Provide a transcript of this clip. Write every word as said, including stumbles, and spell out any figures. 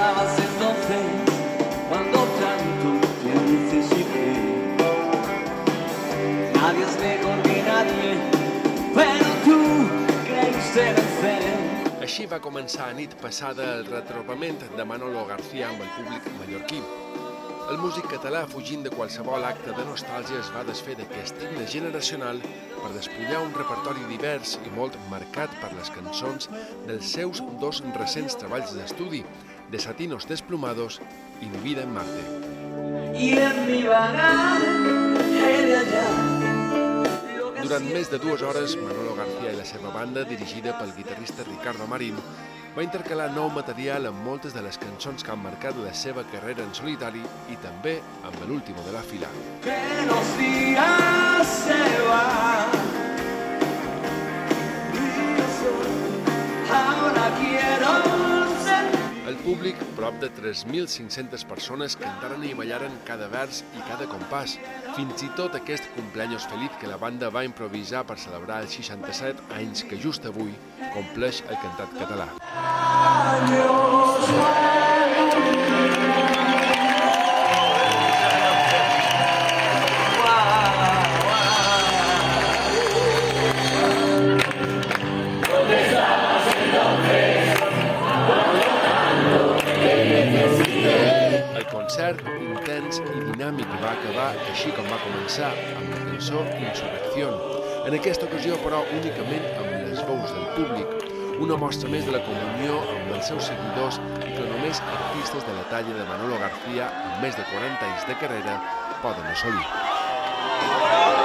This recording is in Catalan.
estabas entonces cuando tanto te necesité? Nadie es mejor que nadie, pero tú creíste vencer. Així va començar a nit passada el retrobament de Manolo García amb el públic mallorquí. El músic català, fugint de qualsevol acte de nostàlgia, es va desfer d'aquest himne generacional per despullar un repertori divers i molt marcat per les cançons dels seus dos recents treballs d'estudi, Desatinos Desplumados i Mi vida en Marte. Y en mi vagar he de hallar. Durant més de dues hores, Manolo García i la seva banda, dirigida pel guitarrista Ricardo Marín, va intercalar nou material amb moltes de les cançons que han marcat la seva carrera en solitari i també amb l'último de la fila. Que los días se van y yo soy, ahora quiero ser. El públic, prop de tres mil cinc-centes persones, cantaren i ballaren cada vers i cada compàs. Fins i tot aquest cumpleaños feliç que la banda va improvisar per celebrar els seixanta-set anys que just avui compleix el cantat català. El concert intens i dinàmic va acabar així com va començar, amb la cançó Insurrección. En aquesta ocasió, però, únicament amb les veus del públic, una mostra més de la comunió amb els seus seguidors i que només artistes de la talla de Manolo García, amb més de quaranta anys de carrera, poden assolir.